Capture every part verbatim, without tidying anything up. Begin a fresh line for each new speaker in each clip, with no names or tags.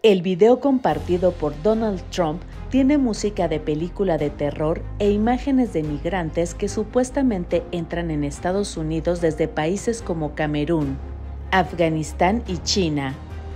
El video compartido por Donald Trump tiene música de película de terror e imágenes de migrantes que supuestamente entran en Estados Unidos desde países como Camerún, Afganistán y China.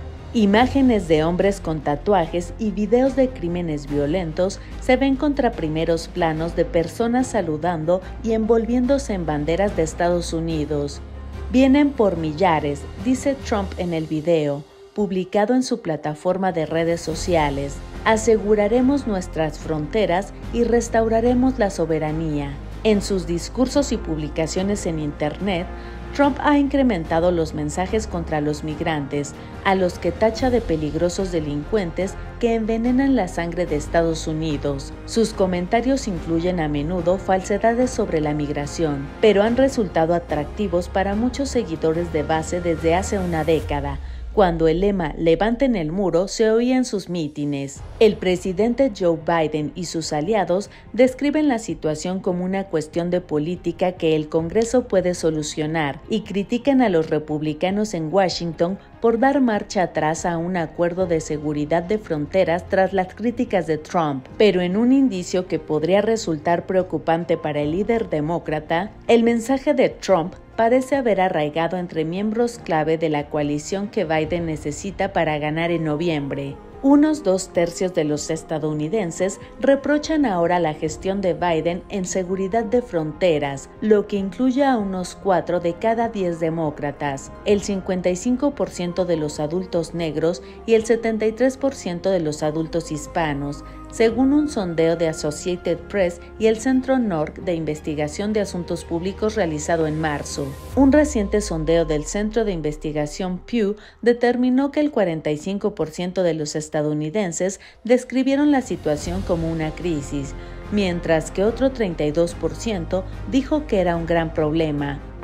Imágenes de hombres con tatuajes y videos de crímenes violentos se ven contra primeros planos de personas saludando y envolviéndose en banderas de Estados Unidos. Vienen por millares, dice Trump en el video, publicado en su plataforma de redes sociales. Aseguraremos nuestras fronteras y restauraremos la soberanía. En sus discursos y publicaciones en Internet, Trump ha incrementado los mensajes contra los migrantes, a los que tacha de peligrosos delincuentes que envenenan la sangre de Estados Unidos. Sus comentarios incluyen a menudo falsedades sobre la migración, pero han resultado atractivos para muchos seguidores de base desde hace una década, cuando el lema "Levanten el muro" se oía en sus mítines. El presidente Joe Biden y sus aliados describen la situación como una cuestión de política que el Congreso puede solucionar y critican a los republicanos en Washington por dar marcha atrás a un acuerdo de seguridad de fronteras tras las críticas de Trump. Pero en un indicio que podría resultar preocupante para el líder demócrata, el mensaje de Trump parece haber arraigado entre miembros clave de la coalición que Biden necesita para ganar en noviembre. Unos dos tercios de los estadounidenses reprochan ahora la gestión de Biden en seguridad de fronteras, lo que incluye a unos cuatro de cada diez demócratas, el cincuenta y cinco por ciento de los adultos negros y el setenta y tres por ciento de los adultos hispanos, según un sondeo de Associated Press y el Centro N O R C de Investigación de Asuntos Públicos realizado en marzo. Un reciente sondeo del Centro de Investigación Pew determinó que el cuarenta y cinco por ciento de los estadounidenses describieron la situación como una crisis, mientras que otro treinta y dos por ciento dijo que era un gran problema.